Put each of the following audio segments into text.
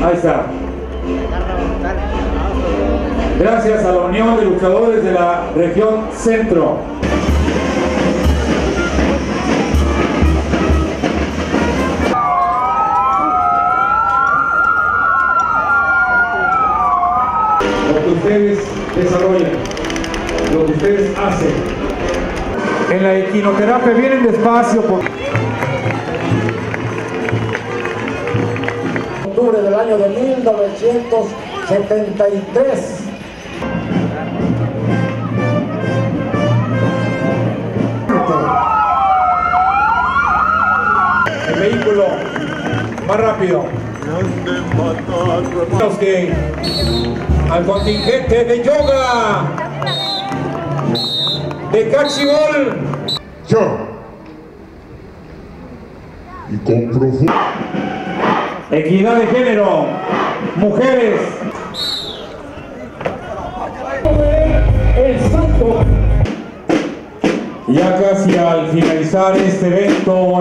Ahí está. Gracias a la Unión de Luchadores de la Región Centro. Lo que ustedes desarrollan, lo que ustedes hacen. En la equinoterapia vienen despacio. Octubre del año de 1973. El vehículo más rápido. Que al contingente de yoga, de cachibol. Yo. Y con profundo. Equidad de género, mujeres. El santo. Ya casi al finalizar este evento.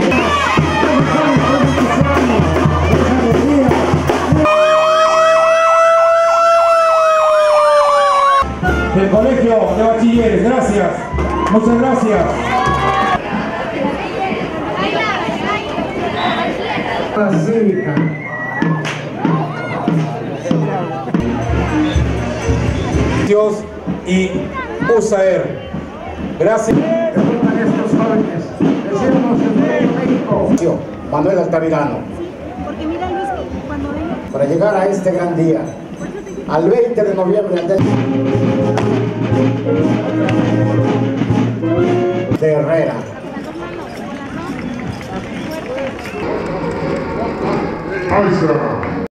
Del Colegio de Bachilleres, gracias. Muchas gracias. La cívica. Dios y USAER. Gracias. Estos jóvenes, decimos en México. Manuel Altamirano. Porque mira Luis, cuando venga. Para llegar a este gran día, al 20 de noviembre de Herrera. Aiza.